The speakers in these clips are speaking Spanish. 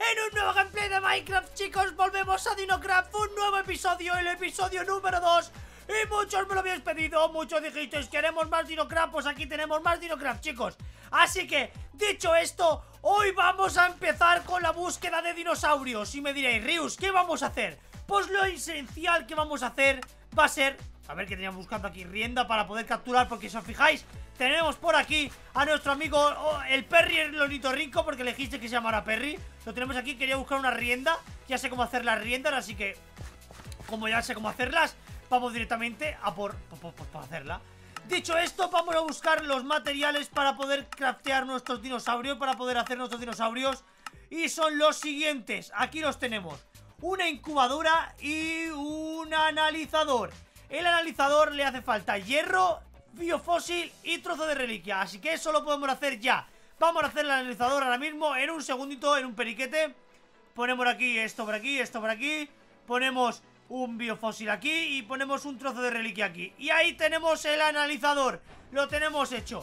En un nuevo gameplay de Minecraft, chicos, volvemos a Dinocraft, un nuevo episodio, el episodio número 2. Y muchos me lo habéis pedido, muchos dijisteis, queremos más Dinocraft, pues aquí tenemos más Dinocraft, chicos. Así que, dicho esto, hoy vamos a empezar con la búsqueda de dinosaurios. Y me diréis, Rius, ¿qué vamos a hacer? Pues lo esencial que vamos a hacer va a ser... A ver, que teníamos buscando aquí rienda para poder capturar, porque si os fijáis, tenemos por aquí a nuestro amigo el Perry, el ornitorrinco, porque elegiste que se llamara Perry. Lo tenemos aquí, quería buscar una rienda. Ya sé cómo hacer las riendas, así que como ya sé cómo hacerlas, vamos directamente a por hacerla. Dicho esto, vamos a buscar los materiales para poder craftear nuestros dinosaurios, para poder hacer nuestros dinosaurios. Y son los siguientes, aquí los tenemos: una incubadora y un analizador. El analizador le hace falta hierro, biofósil y trozo de reliquia, así que eso lo podemos hacer ya. Vamos a hacer el analizador ahora mismo, en un segundito, en un periquete. Ponemos aquí, esto por aquí, esto por aquí. Ponemos un biofósil aquí y ponemos un trozo de reliquia aquí. Y ahí tenemos el analizador, lo tenemos hecho.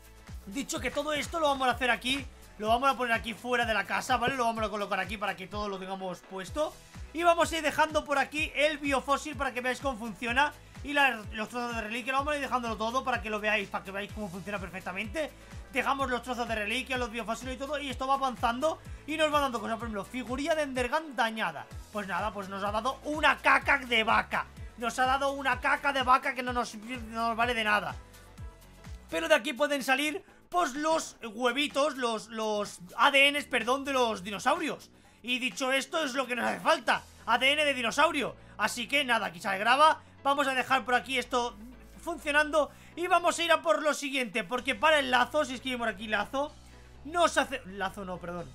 Dicho que todo esto lo vamos a hacer aquí, lo vamos a poner aquí fuera de la casa, ¿vale? Lo vamos a colocar aquí para que todo lo tengamos puesto. Y vamos a ir dejando por aquí el biofósil para que veáis cómo funciona. Y los trozos de reliquia, lo vamos a ir dejándolo todo para que lo veáis, para que veáis cómo funciona perfectamente. Dejamos los trozos de reliquia, los biofósiles y todo, y esto va avanzando y nos va dando cosas. Por ejemplo, figurilla de Endergan dañada. Pues nada, pues nos ha dado una caca de vaca. Nos ha dado una caca de vaca que no nos vale de nada. Pero de aquí pueden salir, pues, los huevitos, los ADNs, perdón, de los dinosaurios. Y dicho esto, es lo que nos hace falta: ADN de dinosaurio. Así que nada, aquí se graba. Vamos a dejar por aquí esto funcionando y vamos a ir a por lo siguiente, porque para el lazo, si escribimos aquí lazo, nos hace... Lazo no, perdón,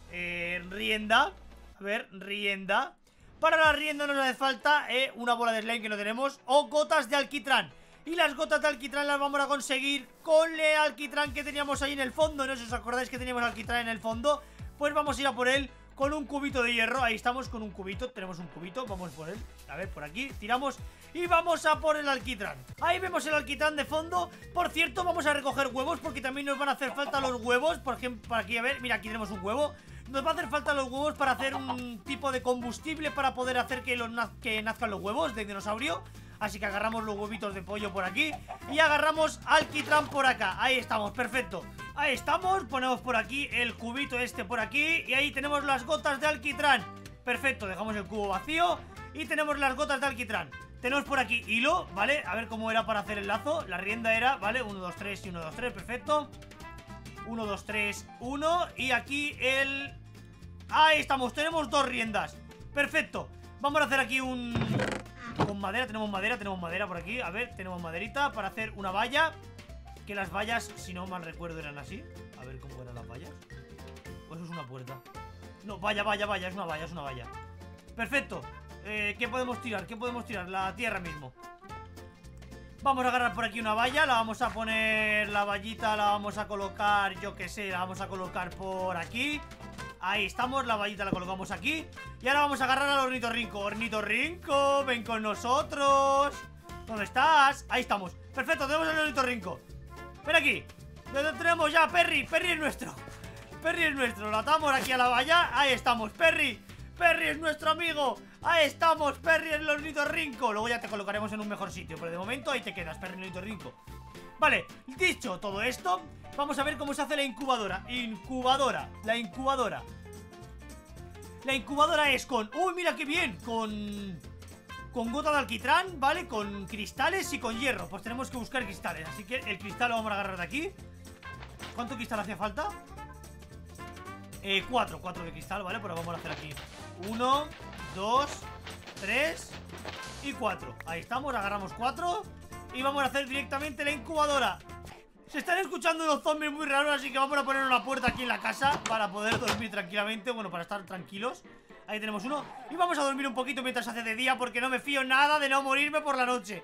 rienda. A ver, rienda. Para la rienda nos hace falta una bola de slime que no tenemos, o gotas de alquitrán. Y las gotas de alquitrán las vamos a conseguir con el alquitrán que teníamos ahí en el fondo. No sé si os acordáis que teníamos alquitrán en el fondo. Pues vamos a ir a por él con un cubito de hierro. Ahí estamos con un cubito, tenemos un cubito. Vamos por él, a ver, por aquí, tiramos y vamos a por el alquitrán. Ahí vemos el alquitrán de fondo. Por cierto, vamos a recoger huevos, porque también nos van a hacer falta los huevos. Por ejemplo, por aquí, a ver, mira, aquí tenemos un huevo. Nos va a hacer falta los huevos para hacer un tipo de combustible para poder hacer que nazcan los huevos de dinosaurio. Así que agarramos los huevitos de pollo por aquí y agarramos alquitrán por acá. Ahí estamos, perfecto. Ahí estamos, ponemos por aquí el cubito este por aquí y ahí tenemos las gotas de alquitrán. Perfecto, dejamos el cubo vacío y tenemos las gotas de alquitrán. Tenemos por aquí hilo, ¿vale? A ver cómo era para hacer el lazo. La rienda era, ¿vale? 1, 2, 3 y 1, 2, 3, perfecto. 1, 2, 3, 1. Y aquí el... Ahí estamos, tenemos dos riendas. Perfecto, vamos a hacer aquí un... Con madera, tenemos madera por aquí. A ver, tenemos maderita para hacer una valla. Que las vallas, si no mal recuerdo, eran así. A ver cómo eran las vallas. Pues eso es una puerta. No, valla, es una valla, es una valla. Perfecto. ¿Qué podemos tirar? ¿Qué podemos tirar? La tierra mismo. Vamos a agarrar por aquí una valla. La vamos a poner, la vallita la vamos a colocar, yo que sé, la vamos a colocar por aquí. Ahí estamos, la vallita la colocamos aquí. Y ahora vamos a agarrar al ornitorrinco. Ornitorrinco, ven con nosotros. ¿Dónde estás? Ahí estamos, perfecto, tenemos al ornitorrinco. Ven aquí, lo tenemos ya, Perry. Perry es nuestro, Perry es nuestro. Lo atamos aquí a la valla, ahí estamos, Perry. Perry es nuestro amigo. Ahí estamos, Perry el ornitorrinco. Luego ya te colocaremos en un mejor sitio, pero de momento ahí te quedas, Perry el ornitorrinco. Vale, dicho todo esto, vamos a ver cómo se hace la incubadora. La incubadora. La incubadora es con... ¡Uy, mira qué bien! Con gota de alquitrán, ¿vale? Con cristales y con hierro. Pues tenemos que buscar cristales, así que el cristal lo vamos a agarrar de aquí. ¿Cuánto cristal hacía falta? 4 de cristal, ¿vale? Pues lo vamos a hacer aquí 1, 2, 3 y 4. Ahí estamos, agarramos 4 y vamos a hacer directamente la incubadora. Se están escuchando unos zombies muy raros, así que vamos a poner una puerta aquí en la casa para poder dormir tranquilamente. Bueno, para estar tranquilos. Ahí tenemos uno. Y vamos a dormir un poquito mientras hace de día, porque no me fío nada de no morirme por la noche.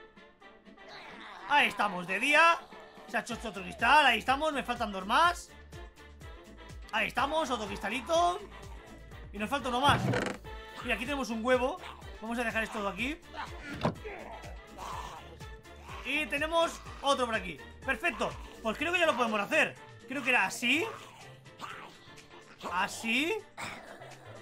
Ahí estamos, de día. Se ha hecho otro cristal, ahí estamos, me faltan 2 más. Ahí estamos, otro cristalito. Y nos falta uno más. Mira, aquí tenemos un huevo. Vamos a dejar esto aquí. Y tenemos otro por aquí. Perfecto, pues creo que ya lo podemos hacer. Creo que era así. Así.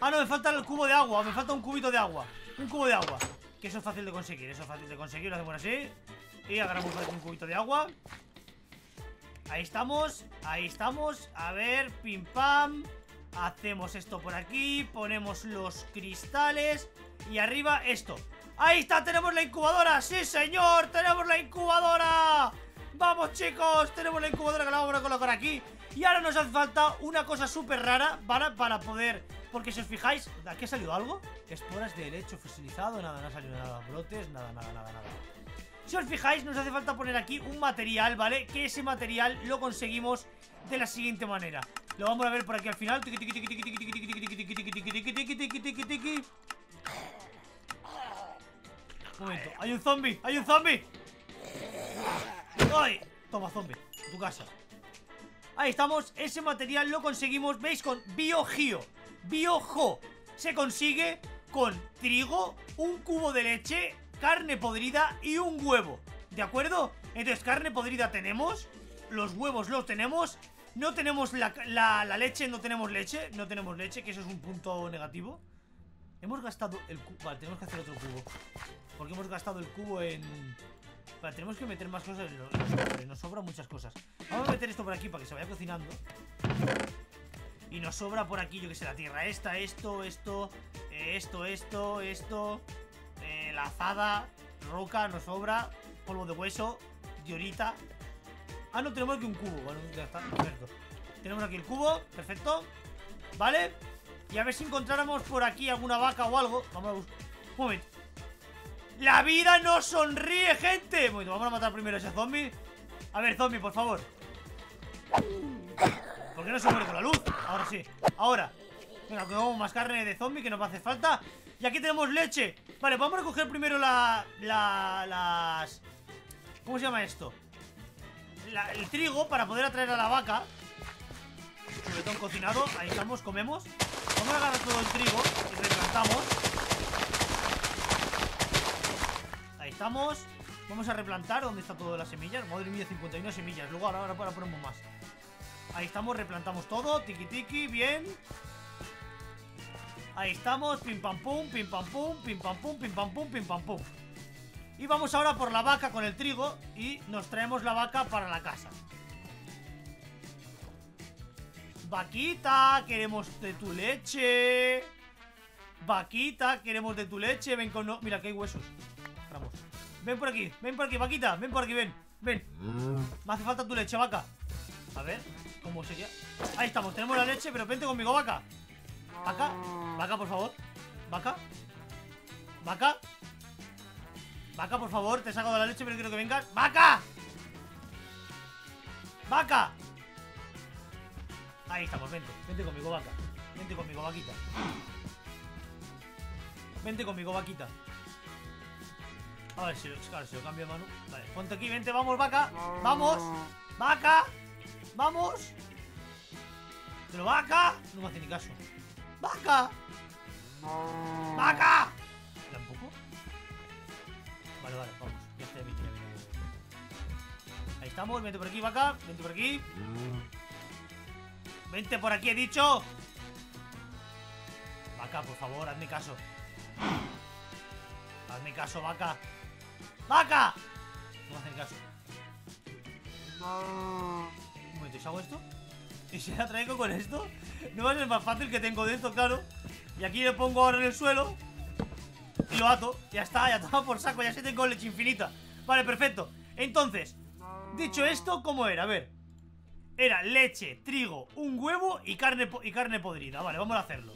Ah, no, me falta el cubo de agua. Me falta un cubito de agua. Un cubo de agua. Que eso es fácil de conseguir. Eso es fácil de conseguir. Lo hacemos así. Y agarramos un cubito de agua. Ahí estamos. Ahí estamos. A ver, pim pam. Hacemos esto por aquí. Ponemos los cristales. Y arriba esto. Ahí está, tenemos la incubadora. ¡Sí, señor! ¡Tenemos la incubadora! ¡Vamos, chicos! Tenemos la incubadora que la vamos a colocar aquí. Y ahora nos hace falta una cosa súper rara para poder... Porque si os fijáis... ¿Aquí ha salido algo? Esporas de helecho fosilizado. Nada, no ha salido nada. Brotes, nada. Si os fijáis, nos hace falta poner aquí un material, ¿vale? Que ese material lo conseguimos de la siguiente manera. Lo vamos a ver por aquí al final. Un momento, hay un zombie. ¡Hay un zombie! ¡Ay! Toma, zombie, tu casa. Ahí estamos, ese material lo conseguimos, ¿veis? Con BioGeo. BioGeo se consigue con trigo, un cubo de leche, carne podrida y un huevo. ¿De acuerdo? Entonces, carne podrida tenemos, los huevos los tenemos, no tenemos la leche, no tenemos leche, que eso es un punto negativo. Hemos gastado el cubo. Vale, tenemos que hacer otro cubo. Porque hemos gastado el cubo en... Vale, tenemos que meter más cosas en los cofres. Nos sobran muchas cosas. Vamos a meter esto por aquí para que se vaya cocinando. Y nos sobra por aquí, yo que sé, la tierra esta, esto, la azada, roca, nos sobra, polvo de hueso, diorita. Ah, no, tenemos aquí un cubo. Bueno, ya está, perfecto. Tenemos aquí el cubo, perfecto. Vale. Y a ver si encontráramos por aquí alguna vaca o algo. Vamos a buscar. Un momento. ¡La vida nos sonríe, gente! Un momento, vamos a matar primero a ese zombie. A ver, zombie, por favor. ¿Por qué no se muere con la luz? Ahora sí, ahora. Venga, cogemos más carne de zombie que nos va a hacer falta. Y aquí tenemos leche. Vale, vamos a recoger primero las... ¿Cómo se llama esto? El trigo para poder atraer a la vaca. Chuletón cocinado, ahí estamos, comemos. Vamos a agarrar todo el trigo y replantamos. Ahí estamos. Vamos a replantar. ¿Dónde está todas las semillas? Madre mía, 51 semillas. Luego ahora ponemos más. Ahí estamos, replantamos todo. Tiki tiki, bien. Ahí estamos, pim pam pum, pim pam pum, pim pam pum, pim pam pum, pim pam pum. Y vamos ahora por la vaca con el trigo. Y nos traemos la vaca para la casa. Vaquita, queremos de tu leche. Vaquita, queremos de tu leche. Ven con... Mira, que hay huesos. Vamos. Ven por aquí, vaquita. Ven por aquí, ven. Me hace falta tu leche, vaca. A ver, ¿cómo sería? Ahí estamos, tenemos la leche, pero vente conmigo, vaca. Vaca, por favor. Vaca, por favor, te he sacado la leche, pero quiero que vengas. ¡Vaca! Ahí estamos, vente conmigo, vaca. Vente conmigo, vaquita. Vente conmigo, vaquita. A ver si lo cambio de mano. Vale, ponte aquí, vente, vamos, vaca. Vamos, vaca. Vamos. Pero vaca. No me hace ni caso. Vaca. ¿Tampoco? Vale, vamos. Ya está, bien. Ahí estamos, vente por aquí, vaca. Vente por aquí. Vente por aquí, he dicho. Vaca, por favor, hazme caso. Hazme caso, vaca. ¡Vaca! No me hacen caso. Un momento, ¿y si hago esto? ¿Y si la traigo con esto? No va a ser más fácil que tengo de esto, claro. Y aquí le pongo ahora en el suelo y lo ato. Ya está, ya toma por saco. Ya sí tengo leche infinita. Vale, perfecto. Entonces, dicho esto, ¿cómo era? A ver. Era leche, trigo, un huevo y carne podrida. Vale, vamos a hacerlo.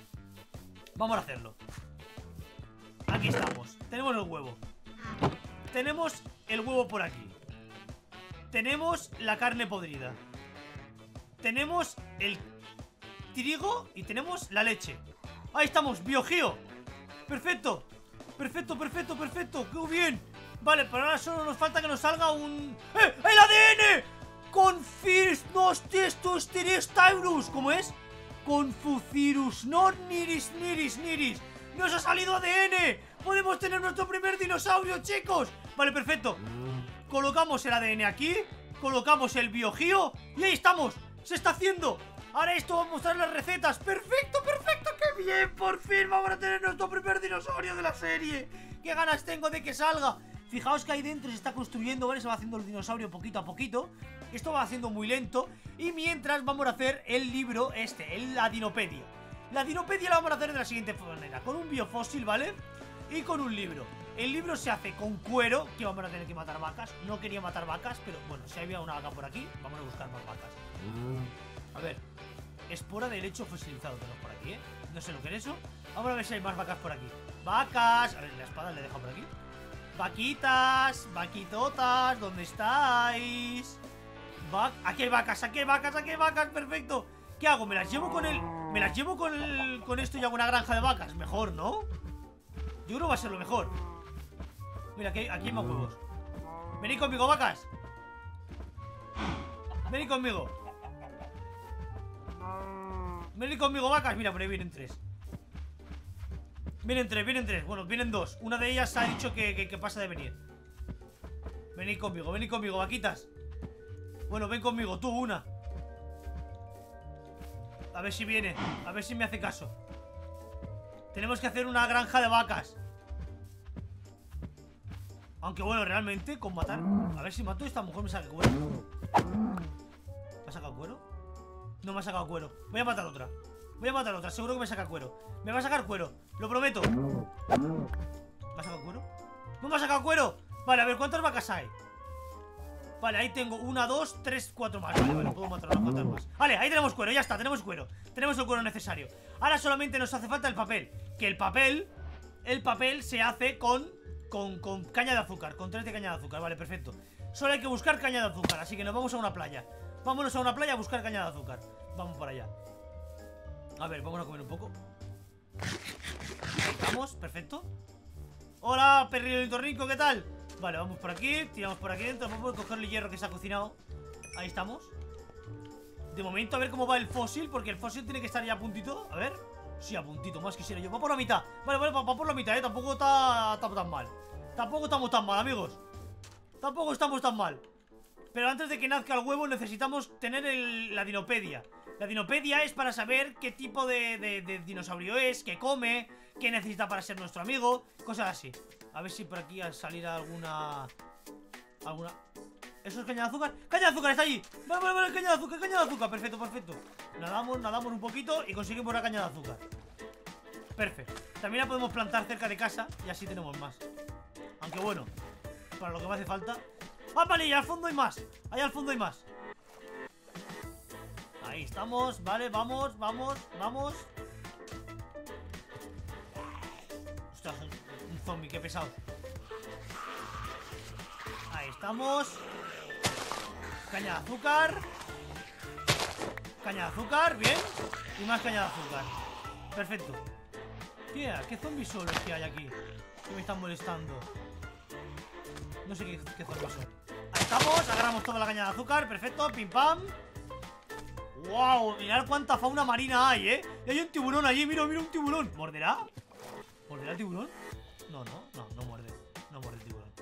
Aquí estamos. Tenemos el huevo. Tenemos el huevo por aquí. Tenemos la carne podrida. Tenemos el trigo y tenemos la leche. Ahí estamos, BioGeo. Perfecto. ¡Qué bien! Vale, pero ahora solo nos falta que nos salga un... ¡El ADN! Confirnos testos terestaurus. ¿Cómo es? Confucirus no niris. ¡Nos ha salido ADN! ¡Podemos tener nuestro primer dinosaurio, chicos! Vale, perfecto. Colocamos el ADN aquí. Colocamos el BioGeo. Y ahí estamos. Se está haciendo. Ahora esto va a mostrar las recetas. ¡Perfecto! ¡Qué bien! ¡Por fin vamos a tener nuestro primer dinosaurio de la serie! ¡Qué ganas tengo de que salga! Fijaos que ahí dentro se está construyendo, ¿vale? Se va haciendo el dinosaurio poquito a poquito. Esto va haciendo muy lento. Y mientras vamos a hacer el libro la Dinopedia. La Dinopedia la vamos a hacer de la siguiente manera: con un biofósil, ¿vale? Y con un libro. El libro se hace con cuero, que vamos a tener que matar vacas. No quería matar vacas, pero bueno, si había una vaca por aquí, vamos a buscar más vacas. A ver, espora de helecho fosilizado tenemos por aquí, ¿eh? No sé lo que es eso. Vamos a ver si hay más vacas por aquí. ¡Vacas! A ver, la espada le he dejado por aquí. ¡Vaquitas! ¡Vaquitotas! ¿Dónde estáis? Aquí hay vacas, aquí hay vacas, aquí hay vacas. ¡Perfecto! ¿Qué hago? ¿Me las llevo con el... ¿Me las llevo con esto y hago una granja de vacas? Mejor, ¿no? Yo creo que va a ser lo mejor. Mira, aquí hay más huevos. Venid conmigo, vacas. Venid conmigo. Venid conmigo, vacas. Mira, por ahí vienen tres. Vienen tres. Bueno, vienen dos. Una de ellas ha dicho que pasa de venir. Venid conmigo, vaquitas. Bueno, ven conmigo, tú, una. A ver si viene. A ver si me hace caso. Tenemos que hacer una granja de vacas. Aunque bueno, realmente con matar... A ver si mato a esta mujer me saca cuero. ¿Me ha sacado cuero? No me ha sacado cuero. Voy a matar otra. Seguro que me saca cuero. Me va a sacar cuero, lo prometo. ¿Me ha sacado cuero? ¡No me ha sacado cuero! Vale, a ver, ¿cuántas vacas hay? Vale, ahí tengo 1, 2, 3, 4 más. Vale, puedo matar unas cuantas más. Vale, ahí tenemos cuero, ya está, tenemos cuero. Tenemos el cuero necesario. Ahora solamente nos hace falta el papel. Que el papel se hace con caña de azúcar. Con 3 de caña de azúcar, vale, perfecto. Solo hay que buscar caña de azúcar, así que nos vamos a una playa. Vámonos a una playa a buscar caña de azúcar. Vamos para allá. A ver, vamos a comer un poco. Ahí vamos, perfecto. Hola, perrillo tornico, ¿qué tal? Vale, vamos por aquí, tiramos por aquí dentro. Vamos a coger el hierro que se ha cocinado. Ahí estamos. De momento a ver cómo va el fósil, porque el fósil tiene que estar ya a puntito. A ver, sí, a puntito, más quisiera yo. Va por la mitad, vale, va por la mitad, tampoco está tan mal. Tampoco estamos tan mal, amigos. Tampoco estamos tan mal. Pero antes de que nazca el huevo necesitamos tener la Dinopedia. La Dinopedia es para saber qué tipo de dinosaurio es, qué come, qué necesita para ser nuestro amigo, cosas así. A ver si por aquí al salir alguna... ¿Eso es caña de azúcar? ¡Caña de azúcar! ¡Está allí! Vale, caña de azúcar, perfecto. Nadamos un poquito y conseguimos la caña de azúcar. Perfecto. También la podemos plantar cerca de casa y así tenemos más. Aunque bueno, para lo que me hace falta... ¡Ah, vale! Y al fondo hay más. Allá al fondo hay más. Ahí estamos, vale, vamos. Ostras, un zombie, qué pesado. Ahí estamos. Caña de azúcar, bien. Y más caña de azúcar. Perfecto. Tía, ¿qué zombies son los que hay aquí? Que me están molestando. No sé qué zombies son. Ahí estamos, agarramos toda la caña de azúcar. Perfecto, pim pam. ¡Wow! Mirad cuánta fauna marina hay, ¿eh? Y hay un tiburón allí, mira un tiburón. ¿Morderá? ¿Morderá el tiburón? No muerde. No muerde el tiburón.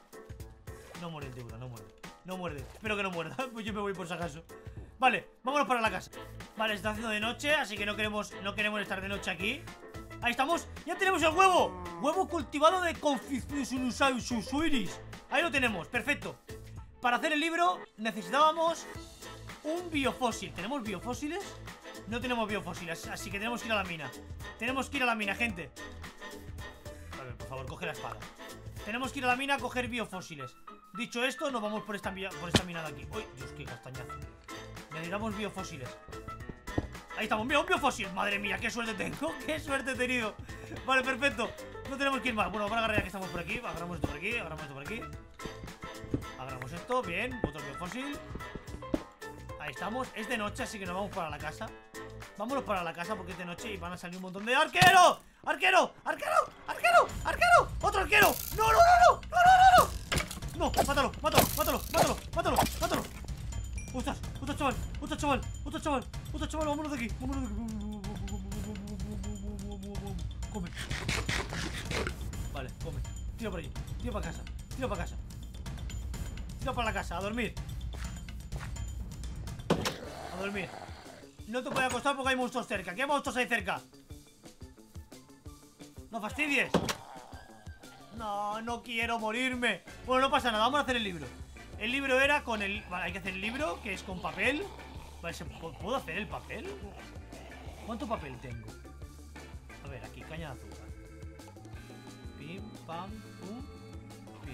No muerde. Espero que no muerda. Pues yo me voy por si acaso. Vale, vámonos para la casa. Vale, se está haciendo de noche, así que no queremos estar de noche aquí. Ahí estamos, ya tenemos el huevo. Huevo cultivado de Confuciusuiris. Ahí lo tenemos, perfecto. Para hacer el libro necesitábamos un biofósil. ¿Tenemos biofósiles? No tenemos biofósiles, así que tenemos que ir a la mina. Gente. A ver, por favor, coge la espada. Tenemos que ir a la mina a coger biofósiles. Dicho esto, nos vamos por esta mina de aquí. ¡Uy, Dios, qué castañazo! Necesitamos biofósiles. Ahí estamos, mira, un biofósil. Madre mía, qué suerte tengo. Qué suerte he tenido. Vale, perfecto. No tenemos que ir más. Bueno, vamos a agarrar ya que estamos por aquí. Agarramos esto por aquí, Agarramos esto, bien. Otro biofósil. Ahí estamos, es de noche, así que nos vamos para la casa. Vámonos para la casa porque es de noche y van a salir un montón de... ¡Arquero! ¡Otro arquero! ¡No! ¡No! ¡Mátalo! ¡Ostras, chaval! ¡Vámonos de aquí! Come. Vale, come. Tira por allí, tira para casa. Tira para la casa, a dormir. No te puedes acostar porque hay monstruos cerca. ¿Qué monstruos hay cerca? ¡No fastidies! No, no quiero morirme. Bueno, no pasa nada, vamos a hacer el libro. El libro era con el... Vale, hay que hacer el libro, que es con papel. Vale, ¿puedo hacer el papel? ¿Cuánto papel tengo? A ver, aquí, caña de azúcar. Pim, pam, pum, pim.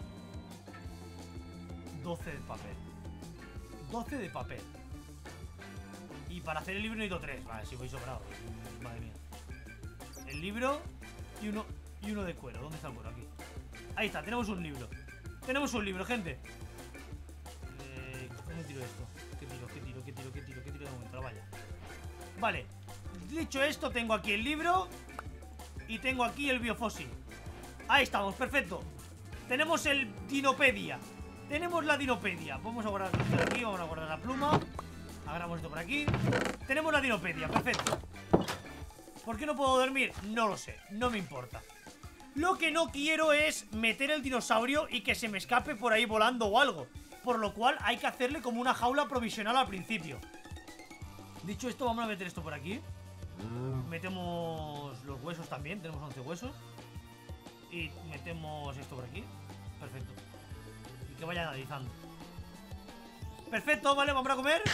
12 de papel. 12 de papel. Y para hacer el libro necesito 3. Vale, si voy sobrado. Madre mía. El libro y uno de cuero. ¿Dónde está el cuero? Aquí. Ahí está, tenemos un libro. Tenemos un libro, gente. ¿Cómo tiro esto? ¿Qué tiro de momento? Vaya. Vale. Dicho esto, tengo aquí el libro y tengo aquí el biofósil. Ahí estamos, perfecto. Tenemos el Dinopedia. Tenemos la Dinopedia. Vamos a guardar esto de aquí, vamos a guardar la pluma. Agarramos esto por aquí. Tenemos la Dinopedia, perfecto. ¿Por qué no puedo dormir? No lo sé, no me importa. Lo que no quiero es meter el dinosaurio y que se me escape por ahí volando o algo. Por lo cual hay que hacerle como una jaula provisional al principio. Dicho esto, vamos a meter esto por aquí. Metemos los huesos también, tenemos 11 huesos. Y metemos esto por aquí. Perfecto. Y que vaya analizando. Perfecto, vale, vamos a comer.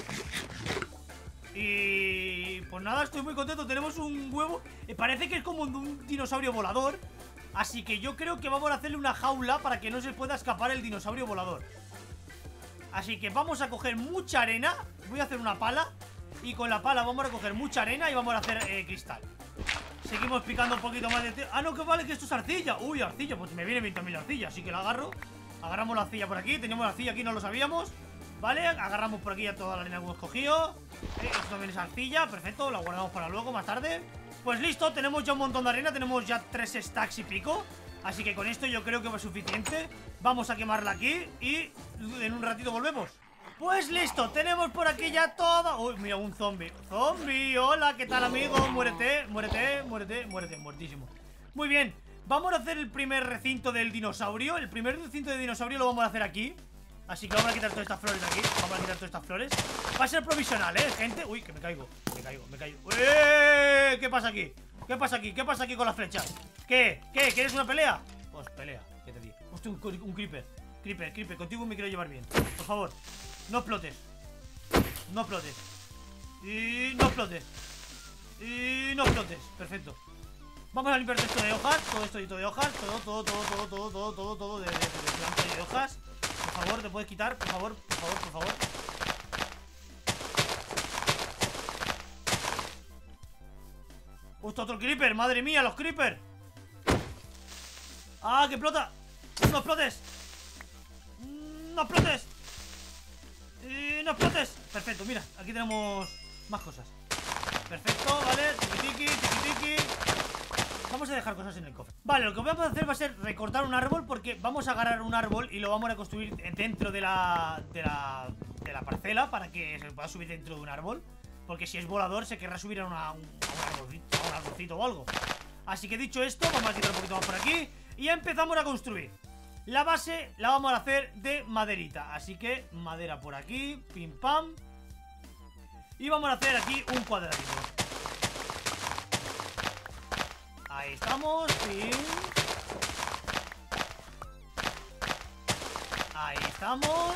Y pues nada, estoy muy contento. Tenemos un huevo, parece que es como un dinosaurio volador. Así que yo creo que vamos a hacerle una jaula para que no se pueda escapar el dinosaurio volador. Así que vamos a coger mucha arena. Voy a hacer una pala. Y con la pala vamos a coger mucha arena y vamos a hacer cristal. Seguimos picando un poquito más de... Ah, no, que vale, que esto es arcilla. Uy, arcilla, pues me viene 20.000 arcilla. Así que la agarro. Agarramos la arcilla por aquí. Teníamos la arcilla aquí, no lo sabíamos. Vale, agarramos por aquí ya toda la arena que hemos cogido. Esto también es arcilla, perfecto. La guardamos para luego, más tarde. Pues listo, tenemos ya un montón de arena. Tenemos ya 3 stacks y pico. Así que con esto yo creo que va suficiente. Vamos a quemarla aquí y en un ratito volvemos. Pues listo, tenemos por aquí ya toda... Uy, mira, un zombie. Zombie, hola, ¿qué tal, amigo? Muérete, muérete, muérete, muérete, muertísimo. Muy bien, vamos a hacer el primer recinto del dinosaurio. El primer recinto del dinosaurio lo vamos a hacer aquí. Así que vamos a quitar todas estas flores de aquí. Vamos a quitar todas estas flores. Va a ser provisional, gente. Uy, que me caigo, me caigo, me caigo. ¿Qué pasa aquí? ¿Qué pasa aquí? ¿Qué pasa aquí con las flechas? ¿Qué? ¿Qué? ¿Quieres una pelea? Pues pelea, ¿qué te digo? Hostia, un creeper. Creeper, contigo me quiero llevar bien. Por favor, no explotes. No explotes. Y no explotes. Y no explotes. Perfecto. Vamos a limpiar esto de hojas. Todo esto de hojas. Todo de planta y de hojas. Por favor, te puedes quitar. Por favor, por favor, por favor. Justo otro creeper. Madre mía, los creepers. ¡Ah, que explota! ¡No explotes! ¡No explotes! ¡No explotes! Perfecto, mira, aquí tenemos más cosas. Perfecto, vale, tiki tiki. Vamos a dejar cosas en el cofre. Vale, lo que vamos a hacer va a ser recortar un árbol, porque vamos a agarrar un árbol y lo vamos a construir dentro de la parcela, para que se pueda subir dentro de un árbol. Porque si es volador se querrá subir a un arbolcito o algo. Así que dicho esto, vamos a quitar un poquito más por aquí y ya empezamos a construir. La base la vamos a hacer de maderita. Así que madera por aquí, pim pam. Y vamos a hacer aquí un cuadradito. Ahí estamos, pim. Ahí estamos.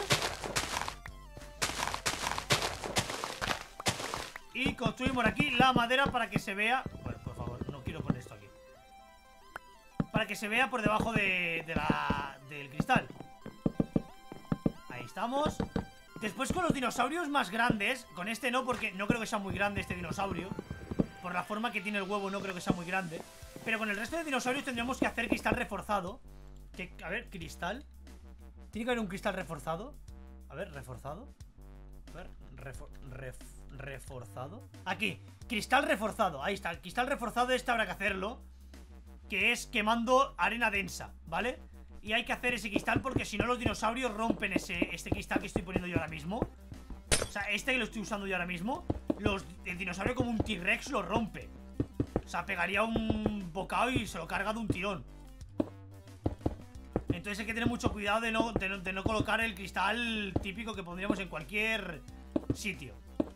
Y construimos aquí la madera para que se vea. Bueno, por favor, no quiero poner esto aquí. Para que se vea por debajo del cristal. Ahí estamos. Después con los dinosaurios más grandes. Con este no, porque no creo que sea muy grande este dinosaurio. Por la forma que tiene el huevo no creo que sea muy grande. Pero con el resto de dinosaurios tendríamos que hacer cristal reforzado. A ver, cristal. Tiene que haber un cristal reforzado. A ver, reforzado. A ver, reforzado. Aquí, cristal reforzado. Ahí está, el cristal reforzado este habrá que hacerlo. Que es quemando arena densa, ¿vale? Y hay que hacer ese cristal porque si no los dinosaurios rompen este cristal que estoy poniendo yo ahora mismo. O sea, este que lo estoy usando yo ahora mismo. El dinosaurio como un T-Rex lo rompe. O sea, pegaría un bocado y se lo carga de un tirón. Entonces hay que tener mucho cuidado de no colocar el cristal típico que pondríamos en cualquier sitio.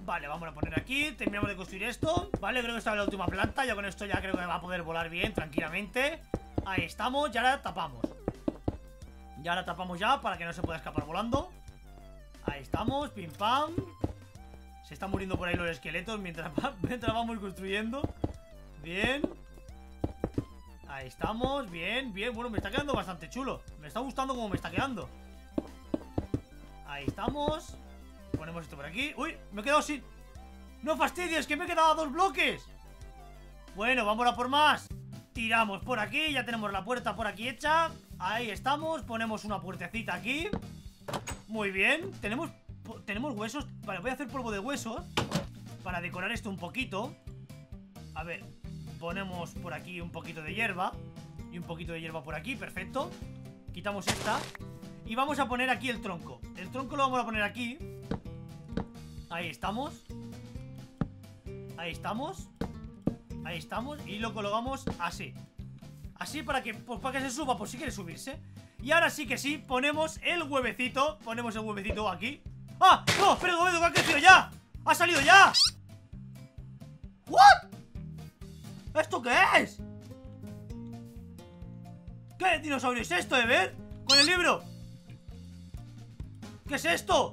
Vale, vamos a poner aquí. Terminamos de construir esto. Vale, creo que esta es la última planta. Ya con esto ya creo que va a poder volar bien, tranquilamente. Ahí estamos, y ahora tapamos. Y ahora tapamos ya para que no se pueda escapar volando. Ahí estamos, pim pam. Se están muriendo por ahí los esqueletos mientras vamos construyendo. Bien. Ahí estamos, bien, bien. Bueno, me está quedando bastante chulo. Me está gustando cómo me está quedando. Ahí estamos. Ponemos esto por aquí. Uy, me he quedado sin... No fastidies, que me he quedado a 2 bloques. Bueno, vamos a por más. Tiramos por aquí, ya tenemos la puerta por aquí hecha. Ahí estamos, ponemos una puertecita aquí. Muy bien, tenemos huesos. Vale, voy a hacer polvo de huesos para decorar esto un poquito. A ver, ponemos por aquí un poquito de hierba. Y un poquito de hierba por aquí, perfecto. Quitamos esta. Y vamos a poner aquí el tronco. El tronco lo vamos a poner aquí. Ahí estamos. Ahí estamos. Ahí estamos. Y lo colocamos así. Así para que, pues para que se suba, por si quiere subirse. Y ahora sí que sí, ponemos el huevecito. Ponemos el huevecito aquí. ¡Ah! ¡No! ¡Espera un momento, que ha crecido ya! ¡Ha salido ya! ¿What? ¿Esto qué es? ¿Qué dinosaurio es esto, ver? Con el libro. ¿Qué es esto?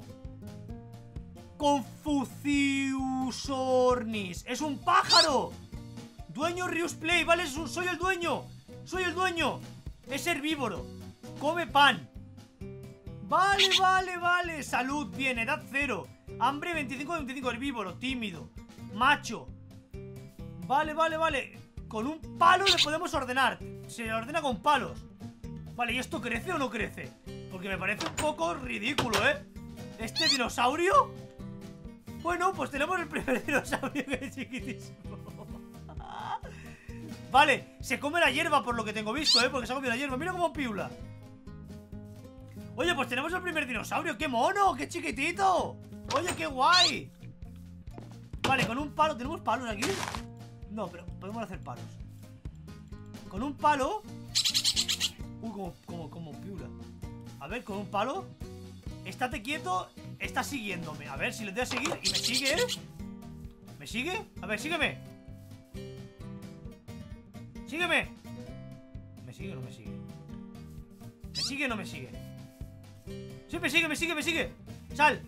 Confuciusornis. ¡Es un pájaro! Dueño Rius Play, ¿vale? Soy el dueño. Soy el dueño. Es herbívoro. Come pan. Vale, vale, vale. Salud, bien, edad 0. Hambre 25 de 25, herbívoro, tímido, macho. Vale, vale, vale. Con un palo le podemos ordenar. Se ordena con palos. Vale, ¿y esto crece o no crece? Porque me parece un poco ridículo, ¿eh? ¿Este dinosaurio? Bueno, pues tenemos el primer dinosaurio, que es chiquitísimo. Vale, se come la hierba por lo que tengo visto, ¿eh? Porque se ha comido la hierba, mira cómo piula. Oye, pues tenemos el primer dinosaurio. ¡Qué mono! ¡Qué chiquitito! Oye, qué guay. Vale, con un palo. ¿Tenemos palos aquí? No, pero podemos hacer palos. Con un palo. Como piula. A ver, con un palo. Estate quieto. Está siguiéndome. A ver si le doy a seguir y me sigue, ¿eh? ¿Me sigue? A ver, sígueme. Sígueme. ¿Me sigue o no me sigue? ¿Me sigue o no me sigue? Sí, me sigue, me sigue, me sigue. Sal.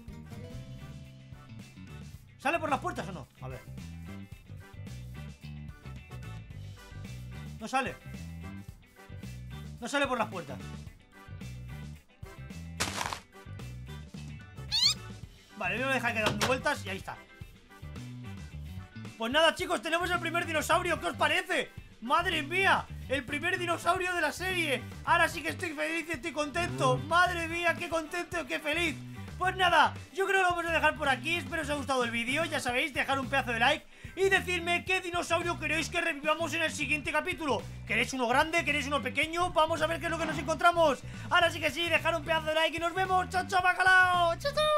¿Sale por las puertas o no? A ver. No sale. No sale por las puertas. Vale, me voy a dejar que dando vueltas y ahí está. Pues nada, chicos, tenemos el primer dinosaurio. ¿Qué os parece? ¡Madre mía! El primer dinosaurio de la serie. Ahora sí que estoy feliz y estoy contento. ¡Madre mía! ¡Qué contento, qué feliz! Pues nada, yo creo que lo vamos a dejar por aquí. Espero os haya gustado el vídeo. Ya sabéis, dejar un pedazo de like y decirme qué dinosaurio queréis que revivamos en el siguiente capítulo. ¿Queréis uno grande? ¿Queréis uno pequeño? Vamos a ver qué es lo que nos encontramos. Ahora sí que sí, dejar un pedazo de like y nos vemos. ¡Chao, chao, bacalao! ¡Chao, chao!